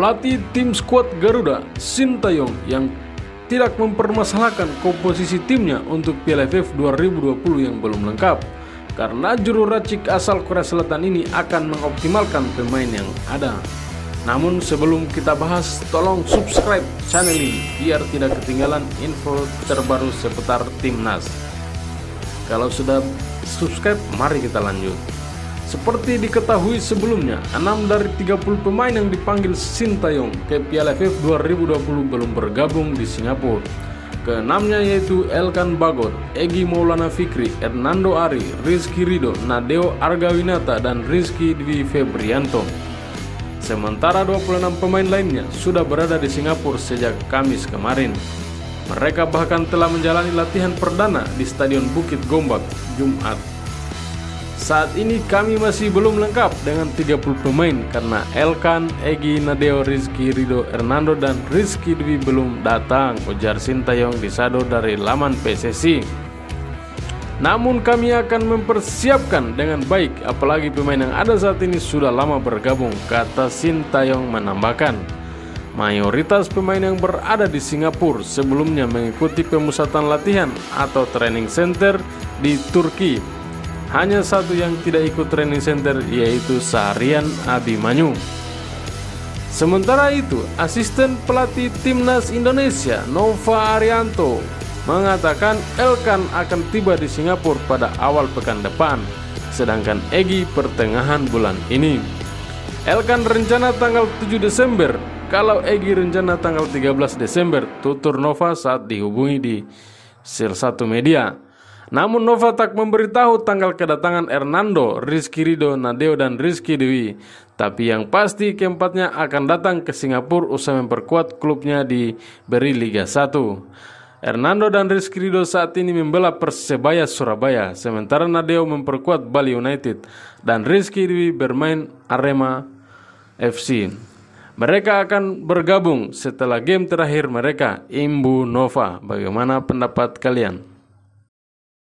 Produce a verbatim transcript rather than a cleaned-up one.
Pelatih tim skuad Garuda, Sintayong, yang tidak mempermasalahkan komposisi timnya untuk Piala A F F dua ribu dua puluh yang belum lengkap, karena juru racik asal Korea Selatan ini akan mengoptimalkan pemain yang ada. Namun sebelum kita bahas, tolong subscribe channel ini biar tidak ketinggalan info terbaru seputar timnas. Kalau sudah subscribe, mari kita lanjut. Seperti diketahui sebelumnya, enam dari tiga puluh pemain yang dipanggil Sintayong ke Piala A F F dua ribu dua puluh belum bergabung di Singapura. Keenamnya yaitu Elkan Bagot, Egy Maulana Fikri, Hernando Ari, Rizky Ridho, Nadeo Argawinata, dan Rizky Dwi Febrianto. Sementara dua puluh enam pemain lainnya sudah berada di Singapura sejak Kamis kemarin. Mereka bahkan telah menjalani latihan perdana di Stadion Bukit Gombak Jumat. Saat ini kami masih belum lengkap dengan tiga puluh pemain karena Elkan, Egy, Nadeo, Rizky Ridho, Hernando, dan Rizky Dwi belum datang, ujar Sintayong di Sado dari laman P S S I. Namun kami akan mempersiapkan dengan baik, apalagi pemain yang ada saat ini sudah lama bergabung, kata Sintayong menambahkan. Mayoritas pemain yang berada di Singapura sebelumnya mengikuti pemusatan latihan atau training center di Turki. Hanya satu yang tidak ikut training center, yaitu Sahrian Abimanyu. Sementara itu, asisten pelatih timnas Indonesia Nova Arianto mengatakan Elkan akan tiba di Singapura pada awal pekan depan, sedangkan Egy pertengahan bulan ini. Elkan rencana tanggal tujuh Desember, kalau Egy rencana tanggal tiga belas Desember, tutur Nova saat dihubungi di salah satu media. Namun Nova tak memberitahu tanggal kedatangan Hernando, Rizky Ridho, Nadeo, dan Rizky Dwi. Tapi yang pasti keempatnya akan datang ke Singapura usai memperkuat klubnya di Beri Liga satu. Hernando dan Rizky Ridho saat ini membela Persebaya Surabaya, sementara Nadeo memperkuat Bali United dan Rizky Dwi bermain Arema F C. Mereka akan bergabung setelah game terakhir mereka. Imbu Nova, bagaimana pendapat kalian?